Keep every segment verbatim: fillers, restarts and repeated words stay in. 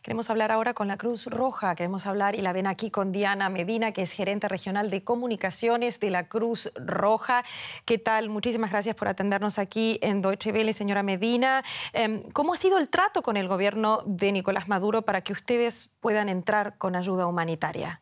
Queremos hablar ahora con la Cruz Roja, queremos hablar y la ven aquí con Diana Medina, que es gerente regional de comunicaciones de la Cruz Roja. ¿Qué tal? Muchísimas gracias por atendernos aquí en Deutsche Welle, señora Medina. ¿Cómo ha sido el trato con el gobierno de Nicolás Maduro para que ustedes puedan entrar con ayuda humanitaria?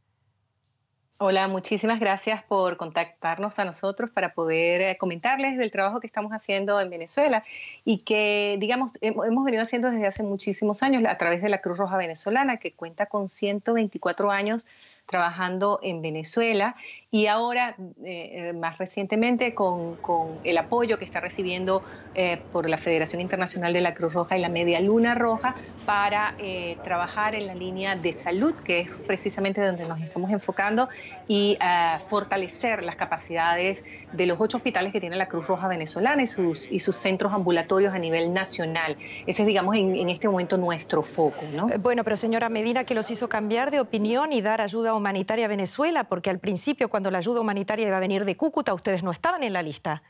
Hola, muchísimas gracias por contactarnos a nosotros para poder comentarles del trabajo que estamos haciendo en Venezuela y que, digamos, hemos venido haciendo desde hace muchísimos años a través de la Cruz Roja Venezolana, que cuenta con ciento veinticuatro años trabajando en Venezuela y ahora, eh, más recientemente, con, con el apoyo que está recibiendo eh, por la Federación Internacional de la Cruz Roja y la Media Luna Roja para eh, trabajar en la línea de salud, que es precisamente donde nos estamos enfocando, y uh, fortalecer las capacidades de los ocho hospitales que tiene la Cruz Roja Venezolana y sus, y sus centros ambulatorios a nivel nacional. Ese es, digamos, en, en este momento nuestro foco, ¿no? Bueno, pero señora Medina, ¿qué los hizo cambiar de opinión y dar ayuda humanitaria a Venezuela? Porque al principio, cuando la ayuda humanitaria iba a venir de Cúcuta, ustedes no estaban en la lista.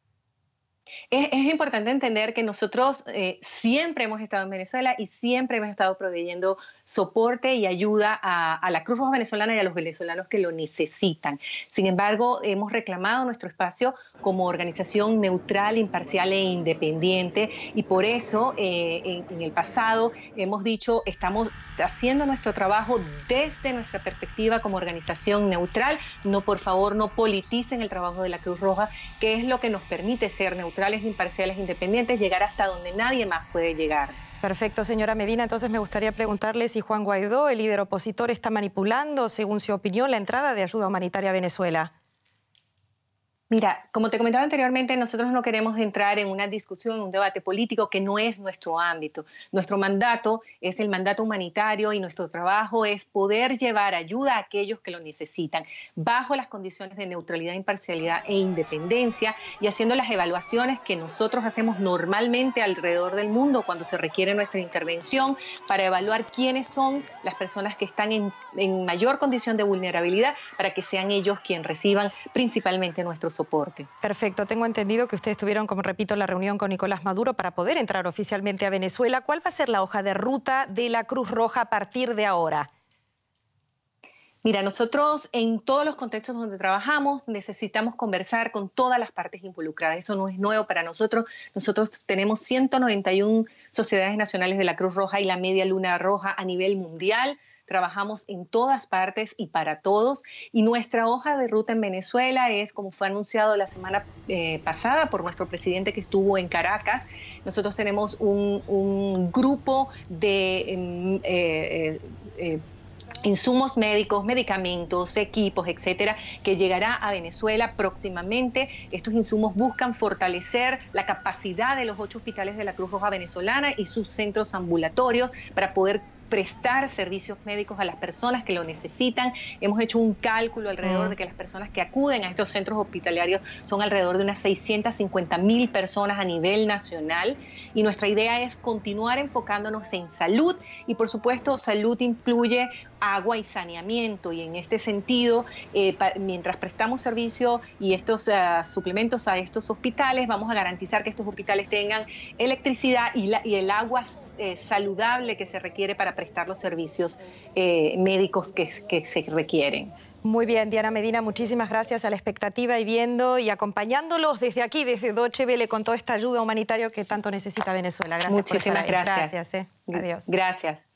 Es, es importante entender que nosotros eh, siempre hemos estado en Venezuela y siempre hemos estado proveyendo soporte y ayuda a, a la Cruz Roja Venezolana y a los venezolanos que lo necesitan. Sin embargo, hemos reclamado nuestro espacio como organización neutral, imparcial e independiente, y por eso eh, en, en el pasado hemos dicho, estamos haciendo nuestro trabajo desde nuestra perspectiva como organización neutral. No, por favor, no politicen el trabajo de la Cruz Roja, que es lo que nos permite ser neutrales, imparciales, independientes, llegar hasta donde nadie más puede llegar. Perfecto, señora Medina. Entonces me gustaría preguntarle si Juan Guaidó, el líder opositor, está manipulando, según su opinión, la entrada de ayuda humanitaria a Venezuela. Mira, como te comentaba anteriormente, nosotros no queremos entrar en una discusión, en un debate político que no es nuestro ámbito. Nuestro mandato es el mandato humanitario y nuestro trabajo es poder llevar ayuda a aquellos que lo necesitan, bajo las condiciones de neutralidad, imparcialidad e independencia, y haciendo las evaluaciones que nosotros hacemos normalmente alrededor del mundo cuando se requiere nuestra intervención, para evaluar quiénes son las personas que están en, en mayor condición de vulnerabilidad, para que sean ellos quienes reciban principalmente nuestros soporte. Perfecto. Tengo entendido que ustedes tuvieron, como repito, la reunión con Nicolás Maduro para poder entrar oficialmente a Venezuela. ¿Cuál va a ser la hoja de ruta de la Cruz Roja a partir de ahora? Mira, nosotros en todos los contextos donde trabajamos necesitamos conversar con todas las partes involucradas. Eso no es nuevo para nosotros. Nosotros tenemos ciento noventa y una sociedades nacionales de la Cruz Roja y la Media Luna Roja a nivel mundial. Trabajamos en todas partes y para todos. Y nuestra hoja de ruta en Venezuela es, como fue anunciado la semana eh, pasada por nuestro presidente que estuvo en Caracas, nosotros tenemos un, un grupo de... Eh, eh, eh, insumos médicos, medicamentos, equipos, etcétera, que llegará a Venezuela próximamente. Estos insumos buscan fortalecer la capacidad de los ocho hospitales de la Cruz Roja Venezolana y sus centros ambulatorios para poder prestar servicios médicos a las personas que lo necesitan. Hemos hecho un cálculo alrededor mm. de que las personas que acuden a estos centros hospitalarios son alrededor de unas seiscientas cincuenta mil personas a nivel nacional, y nuestra idea es continuar enfocándonos en salud, y por supuesto salud incluye agua y saneamiento, y en este sentido, eh, pa, mientras prestamos servicio y estos uh, suplementos a estos hospitales, vamos a garantizar que estos hospitales tengan electricidad y, la, y el agua eh, saludable que se requiere para prestar los servicios eh, médicos que, que se requieren. Muy bien, Diana Medina, muchísimas gracias. A la expectativa y viendo y acompañándolos desde aquí, desde Deutsche Welle, con toda esta ayuda humanitaria que tanto necesita Venezuela. Gracias. Muchísimas por estar ahí. gracias. Gracias. Eh. Adiós. Gracias.